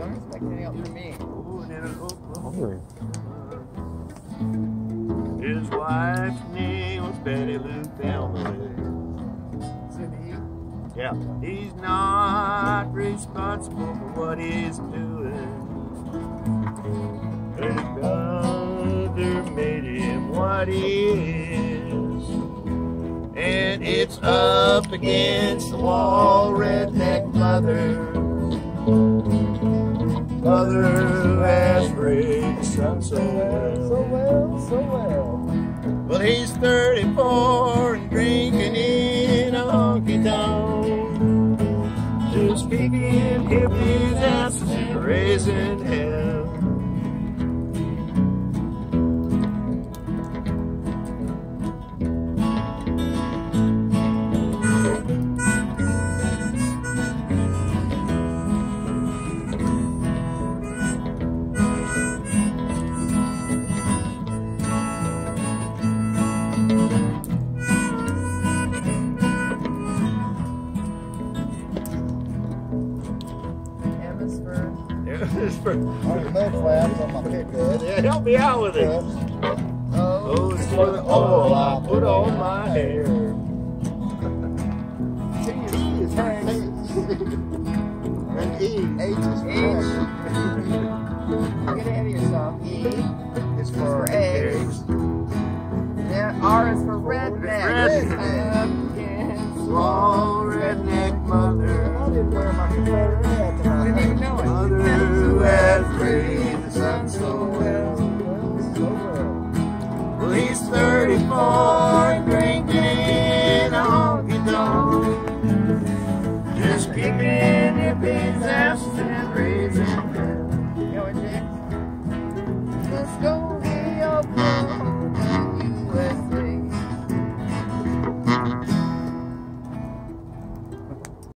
Don't expect any help from me. His wife's name was Betty Lou Family. Yeah, he's not responsible for what he's doing. His brother made him what he is. And it's up against the wall, redneck mother. Mother who has raised his son so well. So well, so well. Well, he's 34 and drinking in a honky tonk. Just kicking hippies' asses and raising hell. For mud flaps on my pickup. Yeah, help me out with it. Oh, it's for the oil I put on my hair. T is for And E. H is for H. Get ahead of yourself. E is for eggs. Yeah, R is for redneck. Small redneck mother. I didn't wear my